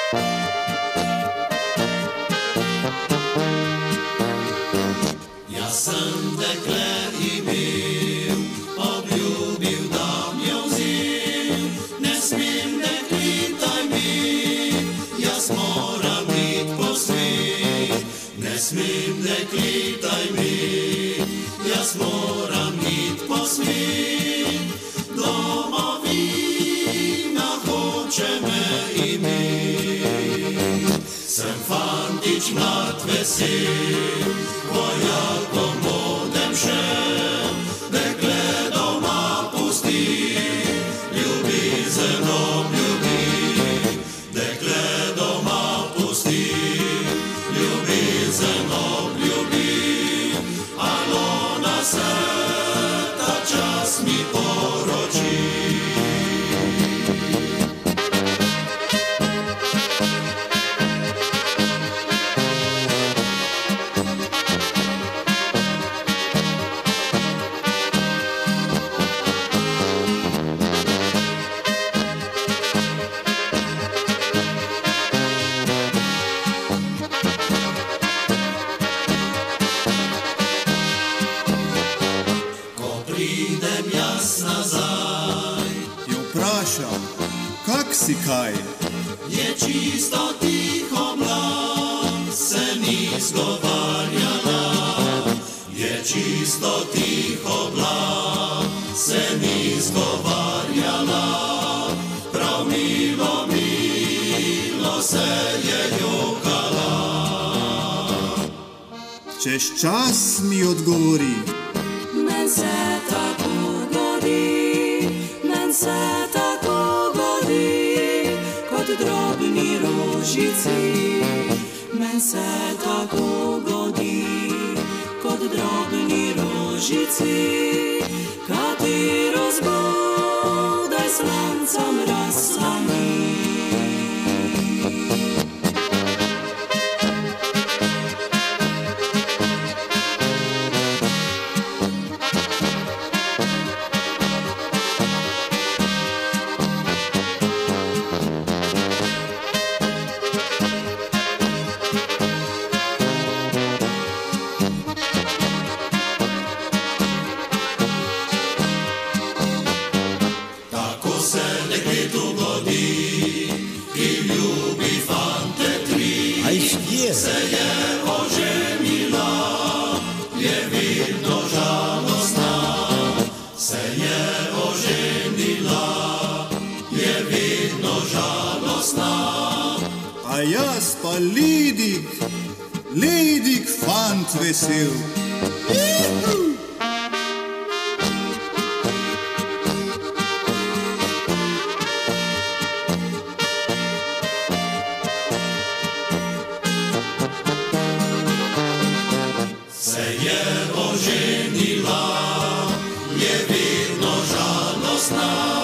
Ja sem dekle imel, obljubil, da mi jo vzil, ne smem deklitaj mi, jaz moram iti po svet. Ne smem deklitaj mi, jaz moram iti po svet. Domovina hoče me imet. Sem fantič mlad vesel, vojakom bodem šel, dekle doma pusti, ljubezen obljubi. Dekle doma pusti, ljubezen obljubi. Alona se ta čas mi poroči. Pridem jaz nazaj, jo vprašam, kak si kaj? je čisto tiho bila, se ni zgovarjala. Je čisto tiho bila, se ni zgovarjala. Prav milo, milo se je jokala. Čez čas mi odgovori, Men se tako godi, men se tako godi, kot drobni rožici. Men se tako godi, kot drobni rožici, katero zgodaj slancem razslani. Se dekletu godi, ki ljubi fante tri. Se je oženila, je vedno žalostna. Se je oženila, je vedno žalostna. a jaz pa Lidik, Lidik fant vesel. Se je oženila, je vedno žalostna.